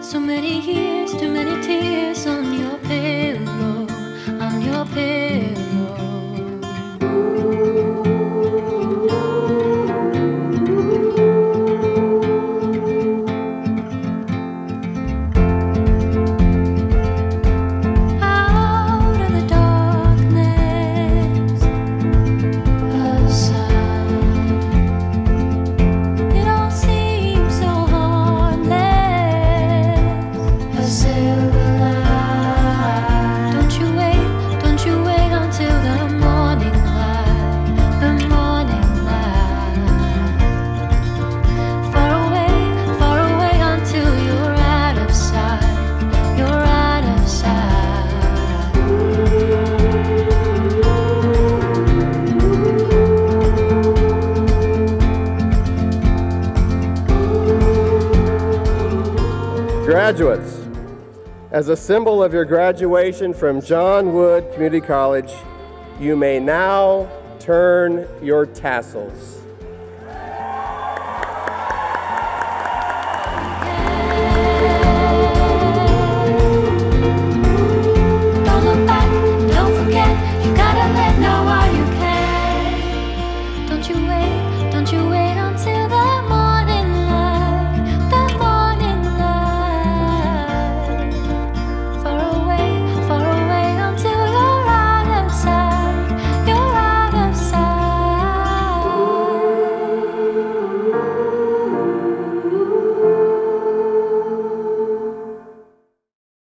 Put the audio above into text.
So many years, too many tears on your pillow, on your pillow. Out of the darkness, a sign. It all seems so harmless. A silver light. Don't you wait until the morning light, the morning light. Far away until you're out of sight, you're out of sight. Graduates, as a symbol of your graduation from John Wood Community College, you may now turn your tassels.